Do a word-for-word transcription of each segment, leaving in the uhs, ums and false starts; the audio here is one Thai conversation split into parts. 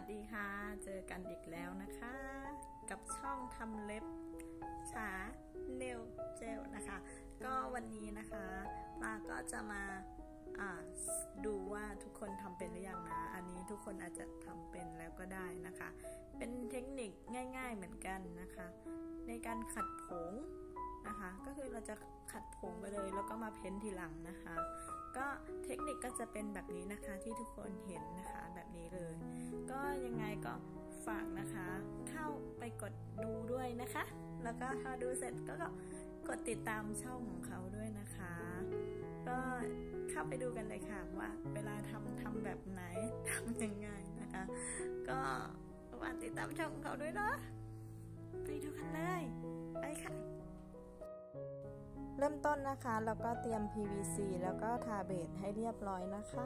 สดีค่ะเจอกันอีกแล้วนะคะกับช่องทำเล็บฉาเนลเจลนะคะก็วันนี้นะคะปาก็จะมาดูว่าทุกคนทำเป็นหรือยังนะอันนี้ทุกคนอาจจะทำเป็นแล้วก็ได้นะคะเป็นเทคนิคง่ายๆเหมือนกันนะคะในการขัดผงนะคะก็คือเราจะขัดผงไปเลยแล้วก็มาเพ้นทีหลังนะคะก็เทคนิคก็จะเป็นแบบนี้นะคะที่ทุกคนเห็นนะคะแบบนี้เลยก็ยังไงก็ฝากนะคะเข้าไปกดดูด้วยนะคะแล้วก็ถ้าดูเสร็จก็กดติดตามช่องของเขาด้วยนะคะก็เข้าไปดูกันเลยค่ะว่าเวลาทำทำแบบไหนทำยังไงนะคะก็ฝากติดตามช่องของเขาด้วยนะไปดูกันเลยไปค่ะเริ่มต้นนะคะแล้วก็เตรียม พี วี ซี แล้วก็ทาเบสให้เรียบร้อยนะคะ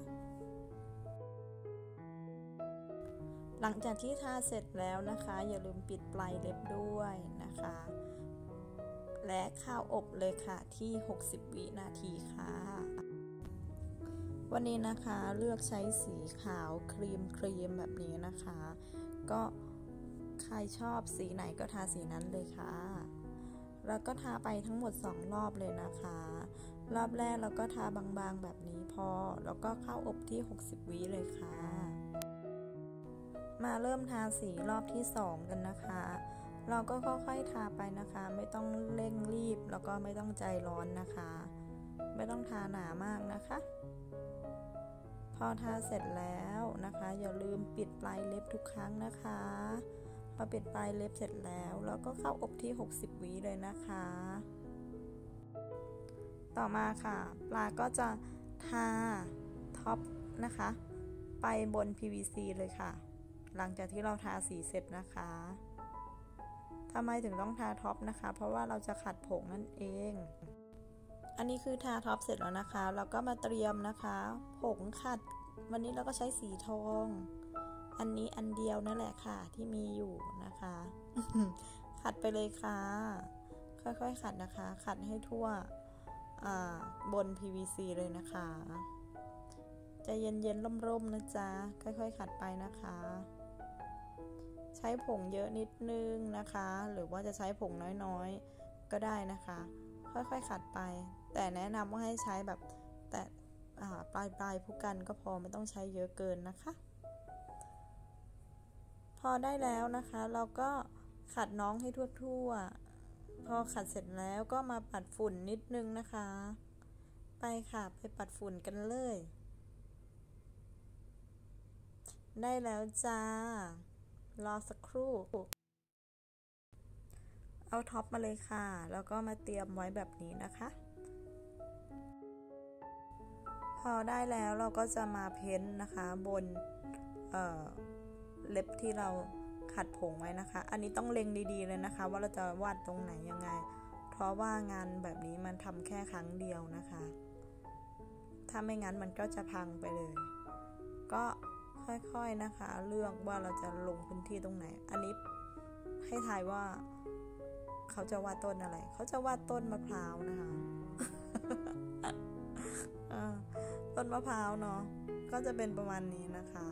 หลังจากที่ทาเสร็จแล้วนะคะอย่าลืมปิดปลายเล็บด้วยนะคะและเข้าอบเลยค่ะที่หกสิบวินาทีค่ะวันนี้นะคะเลือกใช้สีขาวครีมครีมแบบนี้นะคะก็ใครชอบสีไหนก็ทาสีนั้นเลยค่ะแล้วก็ทาไปทั้งหมดสองรอบเลยนะคะรอบแรกเราก็ทาบางๆแบบนี้พอแล้วก็เข้าอบที่หกสิบวิเลยค่ะมาเริ่มทาสีรอบที่สองกันนะคะเราก็ค่อยๆทาไปนะคะไม่ต้องเร่งรีบแล้วก็ไม่ต้องใจร้อนนะคะไม่ต้องทาหนามากนะคะพอทาเสร็จแล้วนะคะอย่าลืมปิดปลายเล็บทุกครั้งนะคะพอปิดปลายเล็บเสร็จแล้วแล้วก็เข้าอบที่หกสิบวิเลยนะคะต่อมาค่ะปลาก็จะทาท็อปนะคะไปบน พี วี ซี เลยค่ะหลังจากที่เราทาสีเสร็จนะคะทำไมถึงต้องทาท็อปนะคะเพราะว่าเราจะขัดผงนั่นเองอันนี้คือทาท็อปเสร็จแล้วนะคะเราก็มาเตรียมนะคะผงขัดวันนี้เราก็ใช้สีทองอันนี้อันเดียวนั่นแหละค่ะที่มีอยู่นะคะ ขัดไปเลยค่ะค่อยๆขัดนะคะขัดให้ทั่วบน พี วี ซี เลยนะคะใจเย็นๆร่มๆนะจ๊ะค่อยๆขัดไปนะคะใช้ผงเยอะนิดนึงนะคะหรือว่าจะใช้ผงน้อยๆก็ได้นะคะค่อยๆขัดไปแต่แนะนำว่าให้ใช้แบบแต่ปลายๆผู้กันก็พอไม่ต้องใช้เยอะเกินนะคะพอได้แล้วนะคะเราก็ขัดน้องให้ทั่วๆพอขัดเสร็จแล้วก็มาปัดฝุ่นนิดนึงนะคะไปค่ะไปปัดฝุ่นกันเลยได้แล้วจ้ารอสักครู่เอาท็อปมาเลยค่ะแล้วก็มาเตรียมไว้แบบนี้นะคะพอได้แล้วเราก็จะมาเพ้นนะคะบนเอ่อเล็บที่เราขัดผงไว้นะคะอันนี้ต้องเล็งดีๆเลยนะคะว่าเราจะวาดตรงไหนยังไงเพราะว่างานแบบนี้มันทำแค่ครั้งเดียวนะคะถ้าไม่งั้นมันก็จะพังไปเลยก็ค่อยๆนะคะเลือกว่าเราจะลงพื้นที่ตรงไหนอันนี้ให้ทายว่าเขาจะวาดต้นอะไรเขาจะวาดต้นมะพร้าวนะคะ ต้นมะพร้าวเนาะก็จะเป็นประมาณนี้นะคะ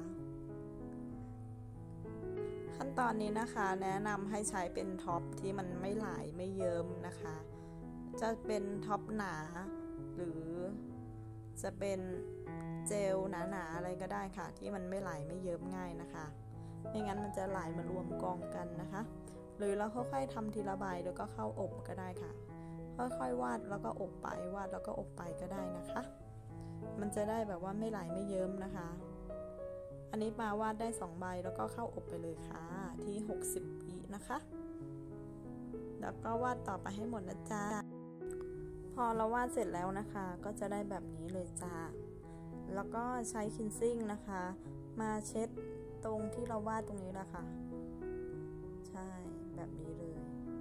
ขั้นตอนนี้นะคะแนะนำให้ใช้เป็นท็อปที่มันไม่ไหลไม่เยิ้มนะคะจะเป็นท็อปหนาหรือจะเป็นเจลหนาๆอะไรก็ได้ค่ะที่มันไม่ไหลไม่เยิ้มง่ายนะคะไม่งั้นมันจะไหลมารวมกองกันนะคะหรือเราค่อยๆทำทีละใบแล้วก็เข้าอบก็ได้ค่ะค่อยๆวาดแล้วก็อบไปวาดแล้วก็อบไปก็ได้นะคะมันจะได้แบบว่าไม่ไหลไม่เยิ้มนะคะอันนี้ปาวาดได้สองใบแล้วก็เข้าอบไปเลยค่ะที่หกสิบวินะคะแล้วก็วาดต่อไปให้หมดนะจ๊ะพอเราวาดเสร็จแล้วนะคะก็จะได้แบบนี้เลยจ้าแล้วก็ใช้คินซิ่งนะคะมาเช็ดตรงที่เราวาดตรงนี้แหละค่ะใช่แบบนี้เลย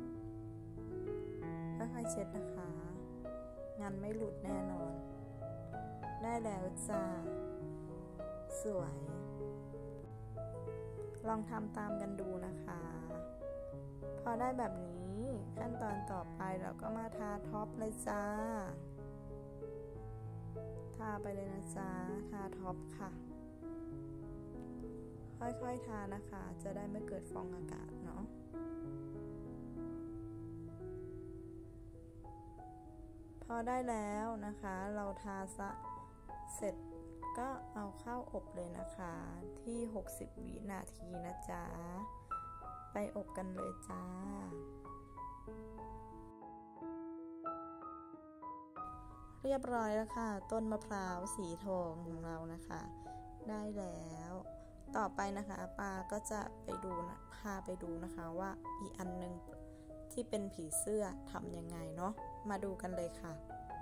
ค่อยๆเช็ดนะคะงานไม่หลุดแน่นอนได้แล้วจ้าสวยลองทำตามกันดูนะคะพอได้แบบนี้ขั้นตอนต่อไปเราก็มาทาท็อปเลยจ้าทาไปเลยนะจ๊ะทาท็อปค่ะคค่อยๆทานะคะจะได้ไม่เกิดฟองอากาศเนาะพอได้แล้วนะคะเราทาซะเสร็จก็เอาเข้าอบเลยนะคะที่หกสิบวินาทีนะจ๊ะไปอบกันเลยจ้าเรียบร้อยแล้วค่ะต้นมะพร้าวสีทองของเรานะคะได้แล้วต่อไปนะคะปาก็จะไปดูนะพาไปดูนะคะว่าอีกอันนึงที่เป็นผีเสื้อทำยังไงเนาะมาดูกันเลยค่ะ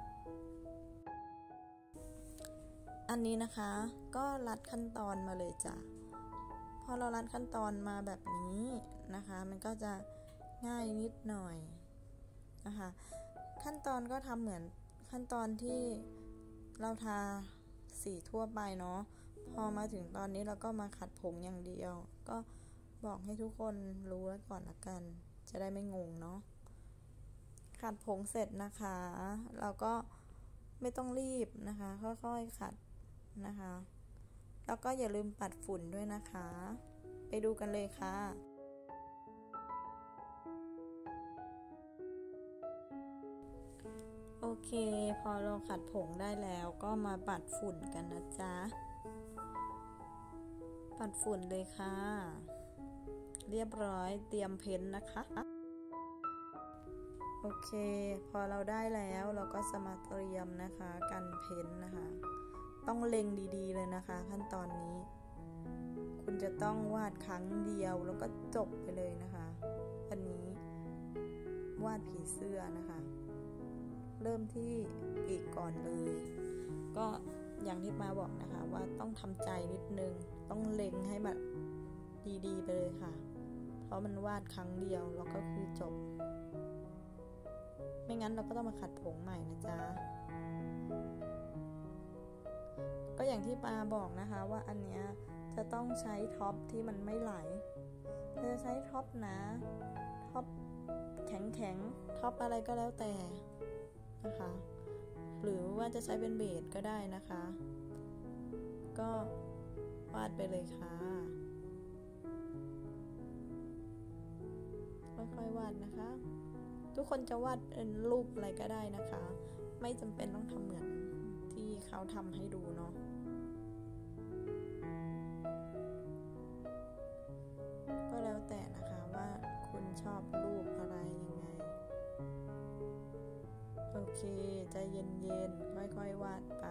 อันนี้นะคะก็รัดขั้นตอนมาเลยจ้ะพอเรารัดขั้นตอนมาแบบนี้นะคะมันก็จะง่ายนิดหน่อยนะคะขั้นตอนก็ทำเหมือนขั้นตอนที่เราทาสีทั่วไปเนาะพอมาถึงตอนนี้เราก็มาขัดผงอย่างเดียวก็บอกให้ทุกคนรู้ไว้ก่อนละกันจะได้ไม่งงเนาะขัดผงเสร็จนะคะเราก็ไม่ต้องรีบนะคะค่อยๆขัดนะคะแล้วก็อย่าลืมปัดฝุ่นด้วยนะคะไปดูกันเลยค่ะโอเคพอเราขัดผงได้แล้วก็มาปัดฝุ่นกันนะจ๊ะปัดฝุ่นเลยค่ะเรียบร้อยเตรียมเพ้นนะคะโอเคพอเราได้แล้วเราก็จะมาเตรียมนะคะกันเพ้นนะคะต้องเล็งดีๆเลยนะคะขั้นตอนนี้คุณจะต้องวาดครั้งเดียวแล้วก็จบไปเลยนะคะอันนี้วาดผีเสื้อนะคะเริ่มที่ปีกก่อนเลยก็อย่างที่มาบอกนะคะว่าต้องทำใจนิดนึงต้องเล็งให้แบบดีๆไปเลยค่ะเพราะมันวาดครั้งเดียวแล้วก็คือจบไม่งั้นเราก็ต้องมาขัดผงใหม่นะจ๊ะก็อย่างที่ปาบอกนะคะว่าอันเนี้ยจะต้องใช้ท็อปที่มันไม่ไหลจะใช้ท็อปหนาท็อปแข็งๆท็อปอะไรก็แล้วแต่นะคะหรือว่าจะใช้เป็นเบสก็ได้นะคะก็วาดไปเลยค่ะค่อยๆวาดนะคะทุกคนจะวาดเป็นรูปอะไรก็ได้นะคะไม่จำเป็นต้องทำเหมือนที่เขาทำให้ดูเนาะก็แล้วแต่นะคะว่าคุณชอบรูปอะไรยังไงโอเคใจเย็นๆค่อยๆวาดไป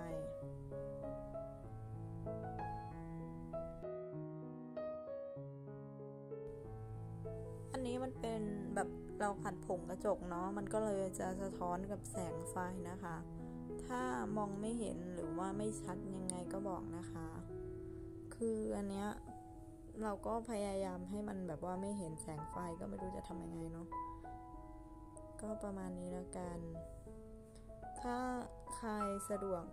อันนี้มันเป็นแบบเราขัดผงกระจกเนาะมันก็เลยจะสะท้อนกับแสงไฟนะคะถ้ามองไม่เห็นหรือว่าไม่ชัดยังไงก็บอกนะคะคืออันเนี้ยเราก็พยายามให้มันแบบว่าไม่เห็นแสงไฟก็ไม่รู้จะทำยังไงเนาะก็ประมาณนี้แล้วกันถ้าใครสะดวก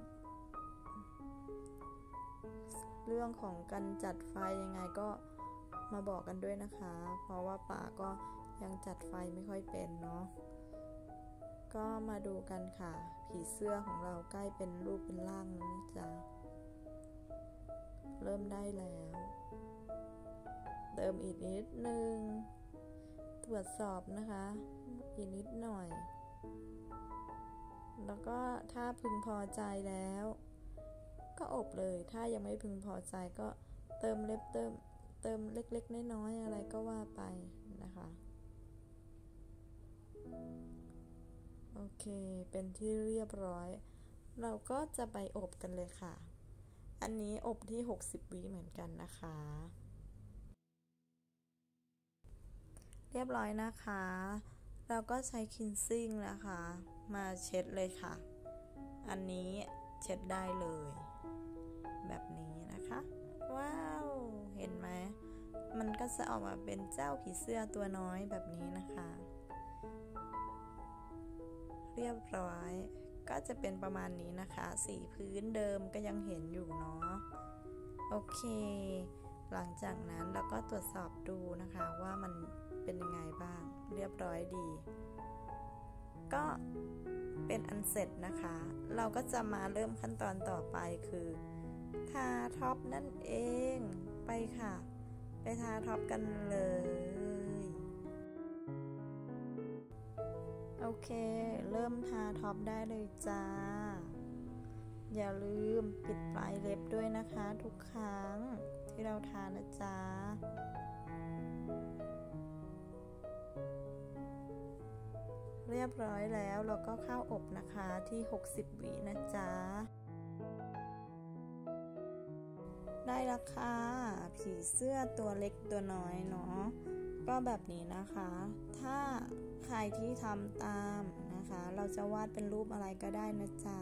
เรื่องของการจัดไฟยังไงก็มาบอกกันด้วยนะคะเพราะว่าป่าก็ยังจัดไฟไม่ค่อยเป็นเนาะก็มาดูกันค่ะผีเสื้อของเราใกล้เป็นรูปเป็นร่างแล้วนะจ๊ะเริ่มได้แล้วเติมอีกนิดนึงตรวจสอบนะคะอีกนิดหน่อยแล้วก็ถ้าพึงพอใจแล้วก็อบเลยถ้ายังไม่พึงพอใจก็เติมเล็บเติมเติมเล็กๆน้อยๆอะไรก็ว่าไปนะคะโอเคเป็นที่เรียบร้อยเราก็จะไปอบกันเลยค่ะอันนี้อบที่หกสิบวิเหมือนกันนะคะเรียบร้อยนะคะเราก็ใช้คินซิ่งนะคะมาเช็ดเลยค่ะอันนี้เช็ดได้เลยแบบนี้นะคะว้าวเห็นไหมมันก็จะออกมาเป็นเจ้าผีเสื้อตัวน้อยแบบนี้นะคะเรียบร้อยก็จะเป็นประมาณนี้นะคะสีพื้นเดิมก็ยังเห็นอยู่เนาะโอเคหลังจากนั้นเราก็ตรวจสอบดูนะคะว่ามันเป็นยังไงบ้างเรียบร้อยดีก็เป็นอันเสร็จนะคะเราก็จะมาเริ่มขั้นตอนต่อไปคือทาท็อปนั่นเองไปค่ะไปทาท็อปกันเลยโอเคเริ่มทาท็อปได้เลยจ้าอย่าลืมปิดปลายเล็บด้วยนะคะทุกครั้งที่เราทานะจ๊ะเรียบร้อยแล้วเราก็เข้าอบนะคะที่หกสิบวินะจ๊ะได้ราคาผีเสื้อตัวเล็กตัวน้อยเนาะก็แบบนี้นะคะถ้าใครที่ทำตามนะคะเราจะวาดเป็นรูปอะไรก็ได้นะจ๊ะ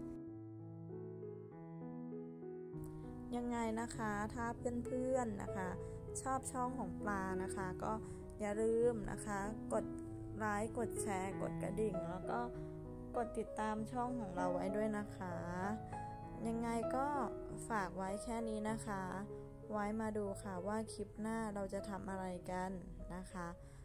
ยังไงนะคะถ้าเพื่อนๆนะคะชอบช่องของปลานะคะก็อย่าลืมนะคะกดไลค์กดแชร์กดกระดิ่งแล้วก็กดติดตามช่องของเราไว้ด้วยนะคะยังไงก็ฝากไว้แค่นี้นะคะไว้มาดูค่ะว่าคลิปหน้าเราจะทำอะไรกันนะคะ